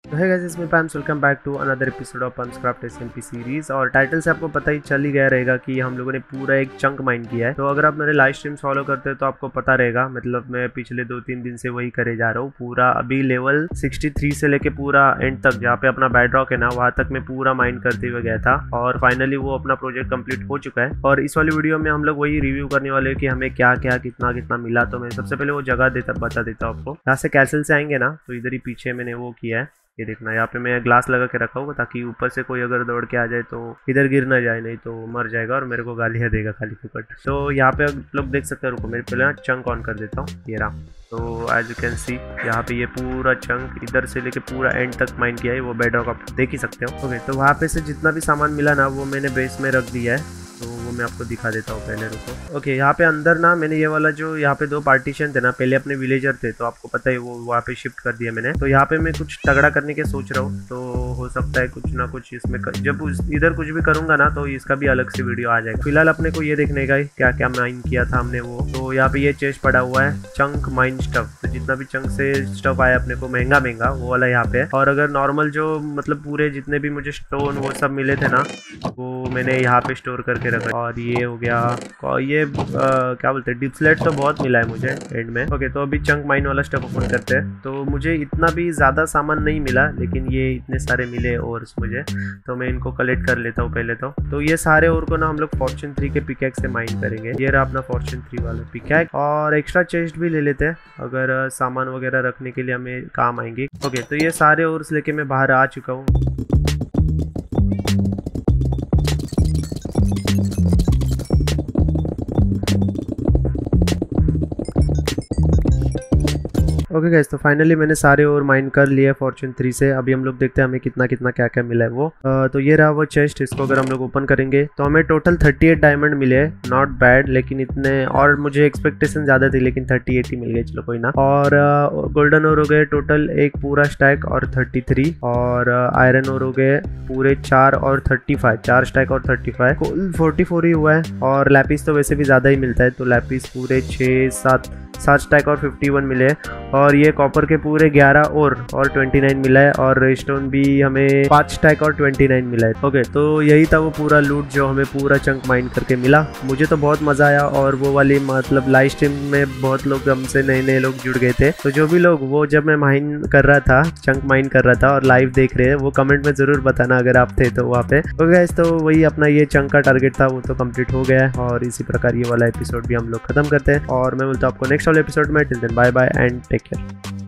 है गाइस, इसमें पैम्स welcome back to another episode of Punchcraft SMP series. और टाइटल से आपको पता ही चल ही गया रहेगा कि हम लोगों ने पूरा एक चंक माइन किया है। तो अगर आप मेरे लाइव स्ट्रीम्स फॉलो करते हैं तो आपको पता रहेगा, मतलब मैं पिछले 2-3 दिन से वही करे जा रहा हूँ। पूरा अभी लेवल 63 से लेके पूरा एंड तक, जहाँ पे अपना बेडरॉक है ना, वहाँ तक मैं पूरा माइन करते हुए गया था और फाइनली वो अपना प्रोजेक्ट कंप्लीट हो चुका है। और इस वाली वीडियो में हम लोग वही रिव्यू करने वाले हैं कि हमें क्या क्या कितना कितना मिला। तो मैं सबसे पहले वो जगह बता देता हूँ आपको। यहाँ से कैसल से आएंगे ना तो इधर ही पीछे मैंने वो किया है, ये देखना। यहाँ पे मैं ग्लास लगा के रखा हूँ ताकि ऊपर से कोई अगर दौड़ के आ जाए तो इधर गिर ना जाए, नहीं तो मर जाएगा और मेरे को गालियाँ देगा खाली फुकट। तो यहाँ पे आप लोग देख सकते हैं, रुको मेरे पहले चंक ऑन कर देता हूँ, ये रहा। तो एज यू कैन सी यहाँ पे ये पूरा चंक इधर से लेके पूरा एंड तक माइन किया है। वो बेडरॉक आप देख ही सकते हो। ओके, तो वहाँ पे से जितना भी सामान मिला ना वो मैंने बेस में रख दिया है, तो वो मैं आपको दिखा देता हूँ पहले, रुको। ओके, यहाँ पे अंदर ना मैंने ये वाला जो यहाँ पे 2 पार्टीशन थे ना, पहले अपने विलेजर थे तो आपको पता है वो वहाँ पे शिफ्ट कर दिया मैंने। तो यहाँ पे मैं कुछ तगड़ा करने के सोच रहा हूँ, तो हो सकता है कुछ ना कुछ इसमें जब इधर कुछ भी करूंगा ना तो इसका भी अलग से वीडियो आ जाएगा। फिलहाल अपने को ये देखने का है क्या क्या माइन किया था हमने वो। तो यहाँ पे ये चेस्ट पड़ा हुआ है चंक माइन स्टफ, तो जितना भी चंक से स्टफ आया अपने को महंगा वो वाला यहाँ पे। और अगर नॉर्मल जो मतलब पूरे जितने भी मुझे स्टोन वो सब मिले थे ना वो मैंने यहाँ पे स्टोर करके रखा। और ये हो गया, और ये क्या बोलते हैं, डिप्सलेट तो बहुत मिला है मुझे एंड में। ओके, तो अभी चंक माइन वाला स्टफ ओपन करते हैं। तो मुझे इतना भी ज़्यादा सामान नहीं मिला, लेकिन ये इतने सारे मिले और मुझे, तो मैं इनको कलेक्ट कर लेता हूँ पहले। तो ये सारे और को ना हम लोग फॉर्चून 3 के पिकैक्स से माइन करेंगे। ये रहा अपना फॉर्चून 3 वाला पिकैक। और एक्स्ट्रा चेस्ट भी ले लेते हैं अगर सामान वगैरह रखने के लिए हमें काम आएंगे। ओके, तो ये सारे ओर्स लेके मैं बाहर आ चुका हूँ। ओके गाइस, तो फाइनली मैंने सारे और माइन कर लिए फॉर्चून 3 से। अभी हम लोग देखते हैं हमें कितना कितना क्या क्या मिला है वो। तो ये रहा वो चेस्ट, इसको अगर हम लोग ओपन करेंगे तो हमें टोटल 38 डायमंड मिले। नॉट बैड, लेकिन इतने, और मुझे एक्सपेक्टेशन ज़्यादा थी लेकिन 38 ही मिल गए, चलो कोई ना। और गोल्डन ओर हो गए टोटल एक पूरा स्टैक और 33। और आयरन ओर हो गए पूरे 4 और 35, 4 स्टैक और 35, कुल 44 ही हुआ है। और लैपिस तो वैसे भी ज़्यादा ही मिलता है, तो लैपिस पूरे 6-7 स्टैक और 51 मिले। और ये कॉपर के पूरे 11 और 29 मिला है। और स्टोन भी हमें 5 स्टैक और 29 मिला है। ओके, तो यही था वो पूरा लूट जो हमें पूरा चंक माइन करके मिला। मुझे तो बहुत मजा आया। और वो वाली मतलब लाइव स्ट्रीम में बहुत लोग हमसे नए लोग जुड़ गए थे। तो जो भी लोग वो जब मैं माइन कर रहा था, चंक माइन कर रहा था और लाइव देख रहे हैं, वो कमेंट में जरूर बताना अगर आप थे तो वहाँ पे। तो गाइस, तो वही अपना ये चंक का टारगेट था, वो तो कंप्लीट हो गया है। और इसी प्रकार ये वाला एपिसोड भी हम लोग खत्म करते हैं और मैं बोलता हूँ आपको नेक्स्ट वाले एपिसोड में। Till then bye bye and take care.